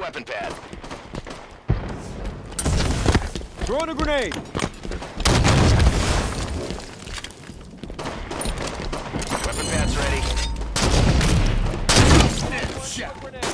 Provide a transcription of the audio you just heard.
weapon pad. Throwing a grenade! Weapon pad's ready. Shot.